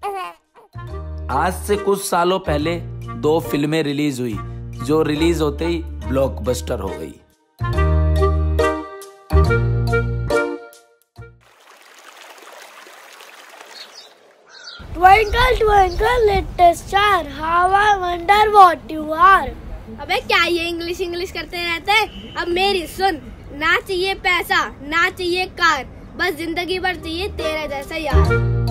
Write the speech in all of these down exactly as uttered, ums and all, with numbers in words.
आज से कुछ सालों पहले दो फिल्में रिलीज हुई जो रिलीज होते ही ब्लॉकबस्टर हो गई। Twinkle twinkle little star, how I wonder what you are। अबे क्या ये इंग्लिश इंग्लिश करते रहते हैं? अब मेरी सुन, ना चाहिए पैसा ना चाहिए कार, बस जिंदगी भर चाहिए तेरा जैसा यार।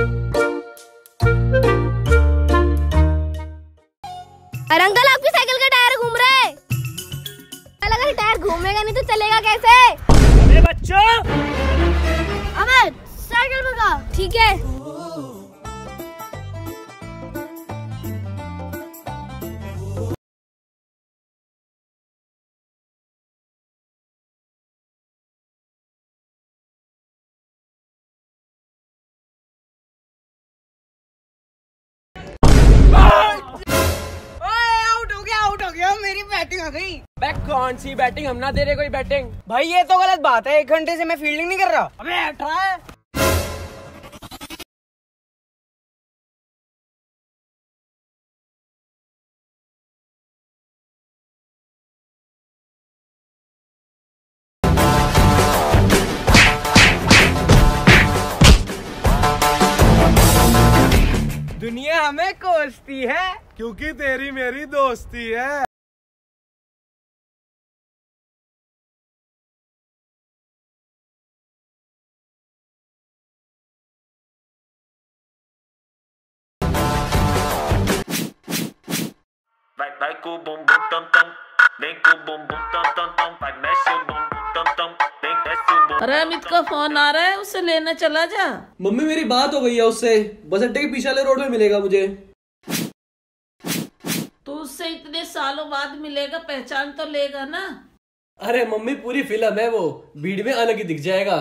अरे अंकल, आपकी साइकिल का टायर घूम रहा है। अगर टायर घूमेगा नहीं तो चलेगा कैसे? अबे बच्चों, अबे साइकिल भगा। ठीक है। मेरी बैटिंग आ गई। बैक कौन सी बैटिंग? हम ना दे रहे कोई बैटिंग। भाई ये तो गलत बात है, एक घंटे से मैं फील्डिंग नहीं कर रहा। अबे ट्राई। दुनिया हमें कोसती है क्योंकि तेरी मेरी दोस्ती है। Vai, vai com o bumbum tam tam, vem com o bumbum tam tam tam, vai mexe o bumbum tam tam, vem desce o bumbum। अरे अमित का फोन आ रहा है, उसे लेने चला जा। मम्मी मेरी बात हो गई है उससे, बस अड्डे के पीछे वाले रोड में मिलेगा मुझे। तो उससे इतने सालों बाद मिलेगा, पहचान तो लेगा ना। अरे मम्मी पूरी फिल्म है वो, भीड़ में अलग ही दिख जाएगा।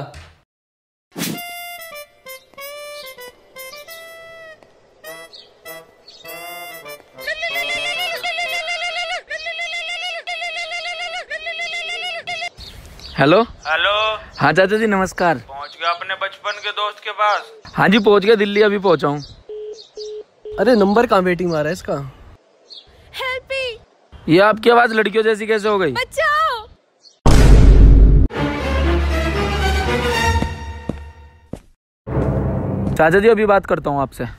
Hello hello. हाँ चाचा जी नमस्कार। पहुंच गया अपने बचपन के दोस्त के पास? हाँ जी पहुंच गया, दिल्ली अभी पहुंचा हूँ। अरे नंबर कहाँ वेटिंग मारा है इसका? Help me. ये आपकी आवाज लड़कियों जैसी कैसे हो गई? बचाओ। चाचा जी अभी बात करता हूँ आपसे।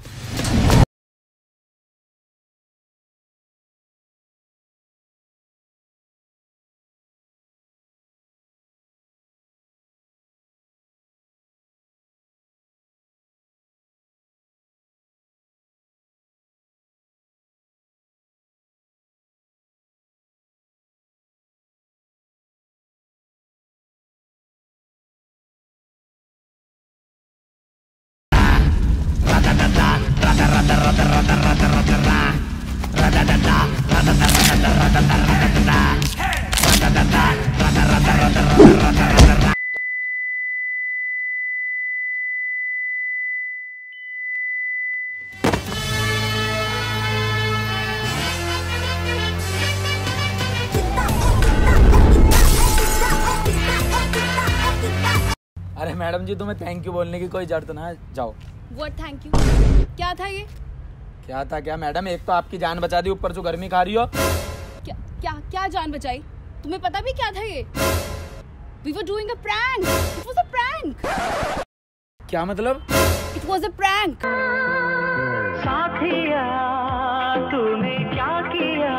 अरे मैडम जी तुम्हें थैंक यू बोलने की कोई जरूरत ना है, जाओ। What thank you? क्या था ये? क्या था क्या मैडम, एक तो आपकी जान बचा दी, ऊपर से गर्मी खा रही हो। क्या क्या क्या जान बचाई? तुम्हें पता भी क्या था ये? We were doing a prank. It was a prank. क्या मतलब? It was a prank. साथिया तूने क्या किया?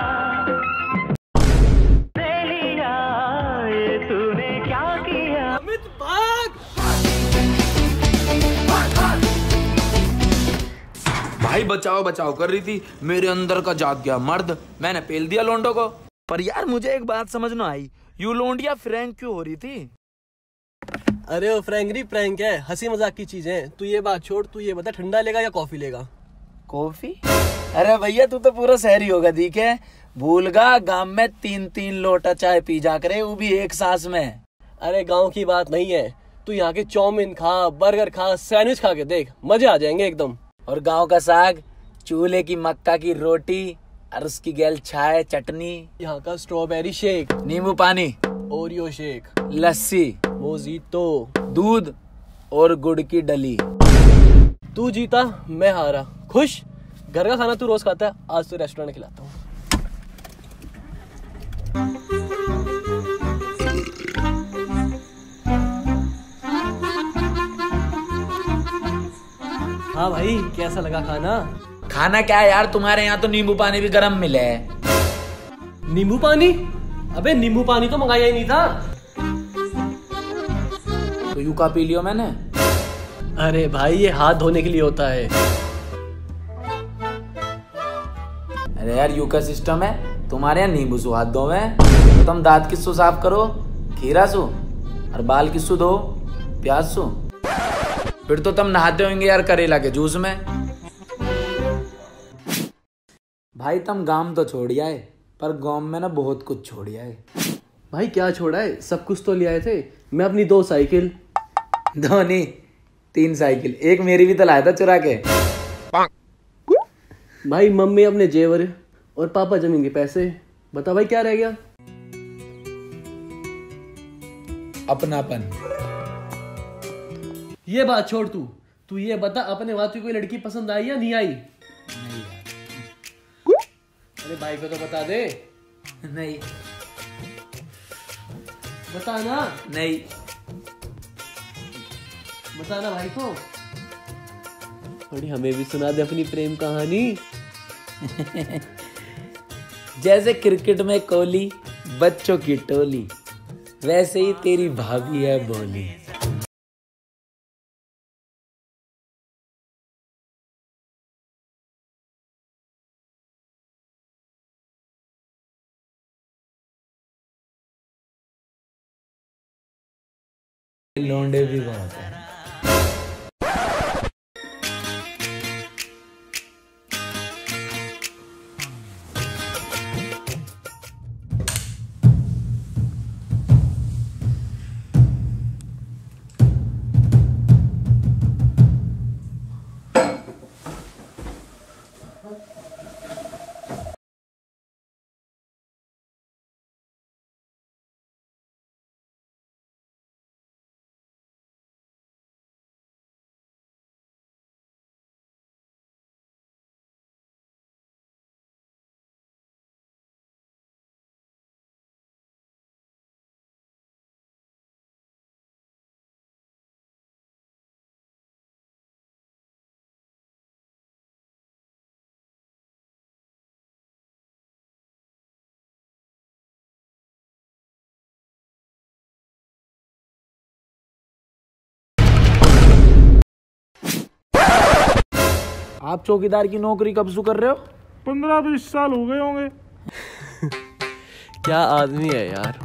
लिया ये तूने क्या किया? अमित भाग। भाई बचाओ बचाओ कर रही थी, मेरे अंदर का जाग गया मर्द, मैंने पेल दिया लोंडो को। पर यार मुझे एक बात समझ ना आई, यू लोंडिया फ्रैंक क्यों हो रही थी? अरे वो फ्रैंकरी प्रैंक है, हंसी मजाक की चीज है। तू ये बात छोड़, तू ये बता ठंडा लेगा या कॉफी लेगा? कॉफी? अरे भैया तू तो पूरा शहरी होगा, ठीक है। भूलगा गांव में तीन तीन लोटा चाय पी जा करे, वो भी एक सांस में। अरे गांव की बात नहीं है, तू यहाँ के चाउमीन खा, बर्गर खा, सैंडविच खा के देख, मजे आ जाएंगे एकदम। और गांव का साग, चूल्हे की मक्का की रोटी और उसकी गैल चाय चटनी। यहाँ का स्ट्रॉबेरी शेक, नींबू पानी, ओरियो शेक, लस्सी, मोजीतो, दूध और गुड़ की डली। तू जीता मैं हारा, खुश? घर का खाना तू रोज खाता है, आज तो रेस्टोरेंट में खिलाता हूँ। हाँ भाई, कैसा लगा खाना? खाना क्या है यार, तुम्हारे यहाँ तो नींबू पानी भी गर्म मिले है। नींबू पानी? अबे नींबू पानी तो मंगाया ही नहीं था। तो यू का पी लियो मैंने। अरे भाई ये हाथ धोने के लिए होता है। अरे यार यू का सिस्टम है, तुम्हारे यहाँ नींबू सु हाथ धोवे तो तुम दांत किससे साफ करो? खीरा सु। और बाल किससे धो? प्याज सु। फिर तो तुम नहाते होंगे यार करेला के जूस में। भाई तुम गांव तो छोड़िया है, पर गांव में ना बहुत कुछ छोड़िया है। भाई क्या छोड़ा है, सब कुछ तो ले आए थे। मैं अपनी दो साइकिल, दो नहीं तीन साइकिल, एक मेरी भी तो लाया था चुरा के। भाई मम्मी अपने जेवर और पापा जमीन के पैसे। बता भाई क्या रह गया? अपनापन। ये बात छोड़, तू तू ये बता अपने बात की कोई लड़की पसंद आई या नहीं आई? नहीं यार। अरे भाई को तो बता दे। नहीं बता ना। नहीं बता ना भाई को। थोड़ी हमें भी सुना दे अपनी प्रेम कहानी। जैसे क्रिकेट में कोहली बच्चों की टोली, वैसे ही तेरी भाभी है बोली। लोंडे भी बहुत है। आप चौकीदार की नौकरी कब से कर रहे हो? पंद्रह बीस साल हो गए होंगे। क्या आदमी है यार।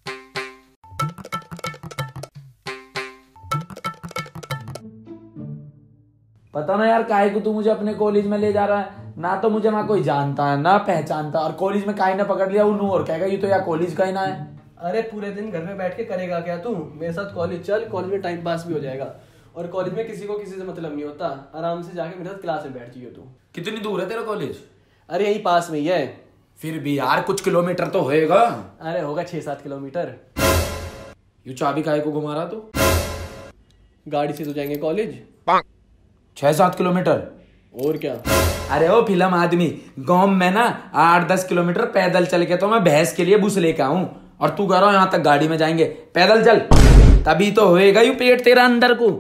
पता ना यार काहे को तू मुझे अपने कॉलेज में ले जा रहा है। ना तो मुझे ना कोई जानता है ना पहचानता, और कॉलेज में काहे ना पकड़ लिया उन्होंने और कहेगा ये तो यार कॉलेज का ही ना है। अरे पूरे दिन घर में बैठ के करेगा क्या तू? मेरे साथ कॉलेज चल, कॉलेज में टाइम पास भी हो जाएगा। और कॉलेज में किसी को किसी से मतलब नहीं होता, आराम से जाके मेरे साथ क्लास में बैठ जाइए तू। कितनी दूर है तेरा कॉलेज? अरे यही पास में ही है। फिर भी यार कुछ किलोमीटर तो होएगा। अरे होगा छह सात किलोमीटर। यू चाबी काहे को घुमा रहा तू? गाड़ी से तो जाएंगे कॉलेज। छह सात किलोमीटर और क्या। अरे ओ फिल्म आदमी, गांव में ना आठ दस किलोमीटर पैदल चल के तो मैं भैंस के लिए भूस लेके आऊं, और तू कह रहा यहाँ तक गाड़ी में जाएंगे। पैदल चल तभी तो होएगा यू पेट तेरा अंदर को।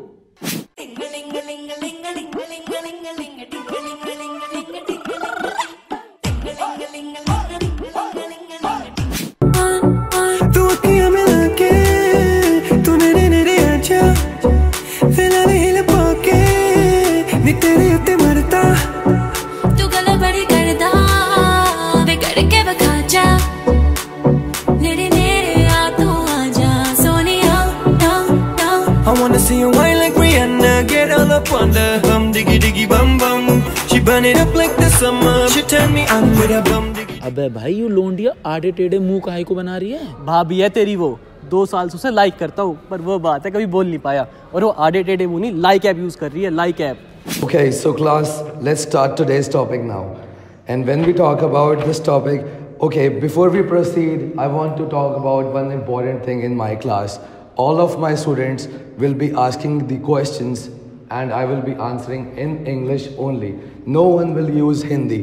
See you wine like Rihanna, get all up on the hum, diggy diggy bum bum. She burn it up like the summer. She turn me on with a bum diggy. अबे भाई you लोंडिया आड़े टेढ़े मुंह काहे को बना रही है? भाभी है तेरी वो, दो साल से उसे लाइक करता हूँ, पर वो बात है कभी बोल नहीं पाया, और वो आड़े टेढ़े मुंह नहीं लाइक ऐप यूज कर रही है, like app. Okay, so class, let's start today's topic now. And when we talk about this topic, okay, before we proceed, I want to talk about one important thing in my class. All of my students will be asking the questions and I will be answering in English only. No one will use Hindi.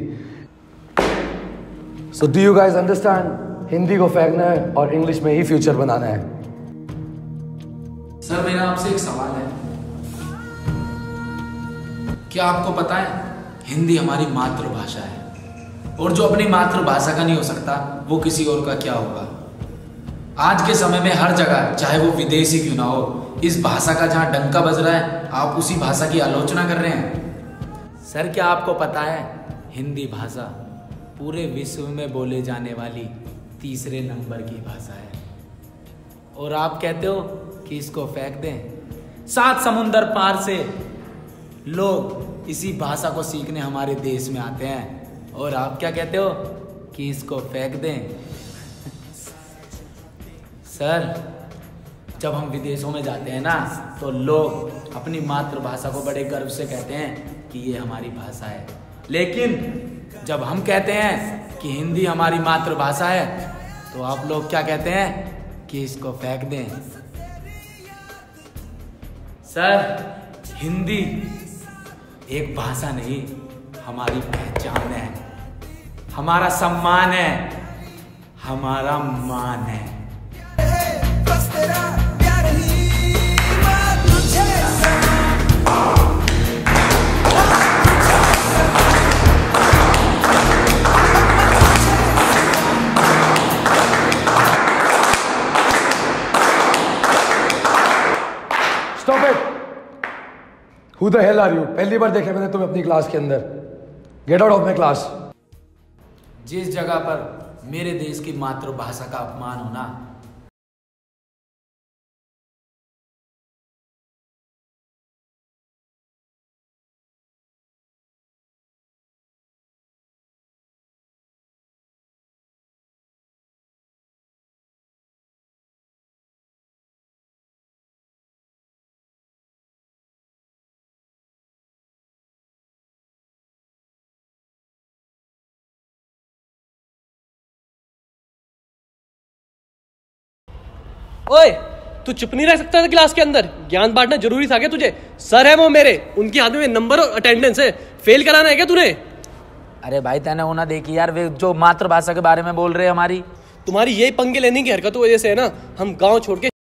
So do you guys understand? Hindi को फेंकना है और English में ही future बनाना है. Sir मेरा आपसे एक सवाल है. क्या आपको पता है हिंदी हमारी मातृभाषा है और जो अपनी मातृभाषा का नहीं हो सकता वो किसी और का क्या होगा. आज के समय में हर जगह चाहे वो विदेशी क्यों ना हो, इस भाषा का जहां डंका बज रहा है आप उसी भाषा की आलोचना कर रहे हैं. सर क्या आपको पता है हिंदी भाषा पूरे विश्व में बोले जाने वाली तीसरे नंबर की भाषा है और आप कहते हो कि इसको फेंक दें. सात समुंदर पार से लोग इसी भाषा को सीखने हमारे देश में आते हैं और आप क्या कहते हो कि इसको फेंक दें. सर जब हम विदेशों में जाते हैं ना तो लोग अपनी मातृभाषा को बड़े गर्व से कहते हैं कि ये हमारी भाषा है, लेकिन जब हम कहते हैं कि हिंदी हमारी मातृभाषा है तो आप लोग क्या कहते हैं कि इसको फेंक दें. सर हिंदी एक भाषा नहीं, हमारी पहचान है, हमारा सम्मान है, हमारा मान है. Stop it! Who the hell are you? पहली बार देखा मैंने तुम्हें अपनी क्लास के अंदर. Get out of my class. जिस जगह पर मेरे देश की मातृभाषा का अपमान होना ओए तू चुप नहीं रह सकता था क्लास के अंदर. ज्ञान बांटना जरूरी था क्या तुझे? सर है वो मेरे, उनके हाथ में नंबर और अटेंडेंस है. फेल कराना है क्या तूने? अरे भाई तैने होना देखी यार, वे जो मातृभाषा के बारे में बोल रहे हैं हमारी. तुम्हारी यही पंगे लेने की हरकतों वजह से है ना हम गांव छोड़ के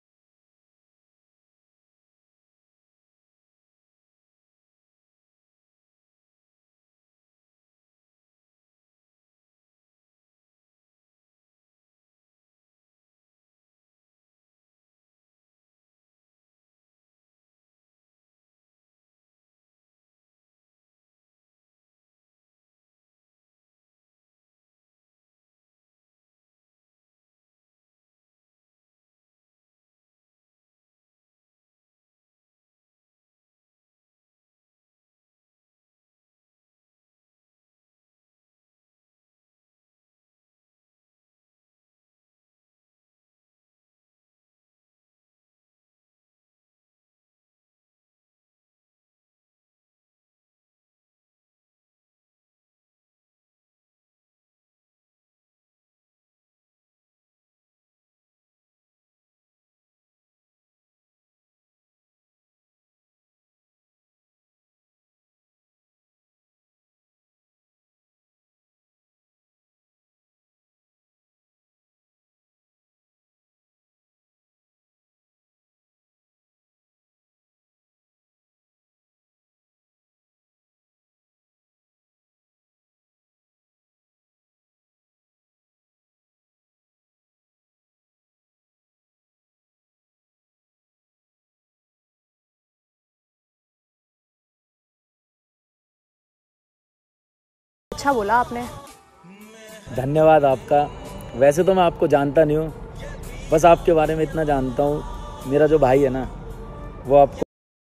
अच्छा बोला आपने. धन्यवाद आपका. वैसे तो मैं आपको जानता नहीं हूँ, बस आपके बारे में इतना जानता हूँ, मेरा जो भाई है ना वो आपको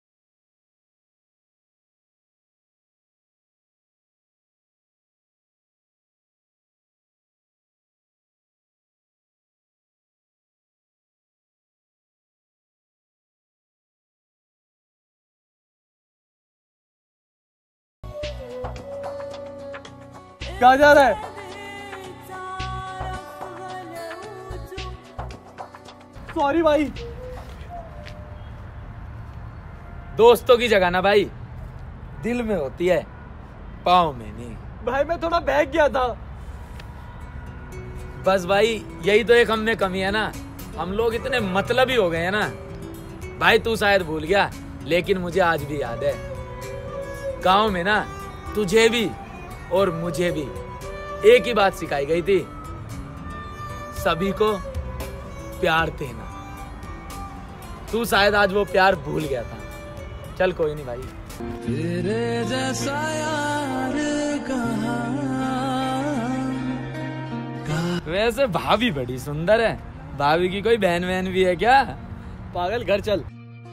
कहाँ जा रहा है? सॉरी भाई. दोस्तों की जगह ना भाई दिल में होती है, पाँव में नहीं। भाई मैं थोड़ा बहक गया था। बस भाई यही तो एक हम में कमी है ना, हम लोग इतने मतलबी हो गए हैं ना। भाई तू शायद भूल गया, लेकिन मुझे आज भी याद है, गांव में ना तुझे भी और मुझे भी एक ही बात सिखाई गई थी, सभी को प्यार देना। तू शायद आज वो प्यार भूल गया था। चल कोई नहीं भाई। तेरे जैसा यार कहाँ। वैसे भाभी बड़ी सुंदर है, भाभी की कोई बहन वहन भी है क्या? पागल घर चल।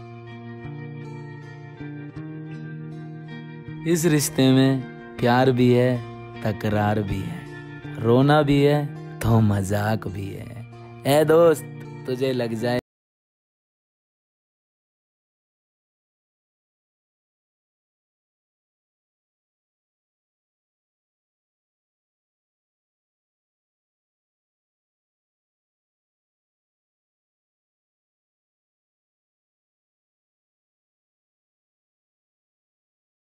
इस रिश्ते में प्यार भी है, तकरार भी है, रोना भी है तो मजाक भी है। ए दोस्त तुझे लग जाए